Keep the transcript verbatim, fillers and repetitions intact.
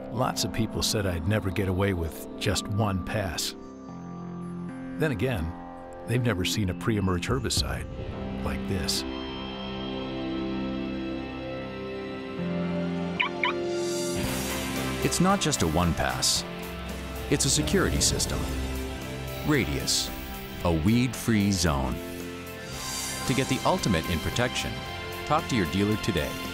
Lots of people said I'd never get away with just one pass. Then again, they've never seen a pre-emerge herbicide like this. It's not just a one-pass. It's a security system. Radius, a weed-free zone. To get the ultimate in protection, talk to your dealer today.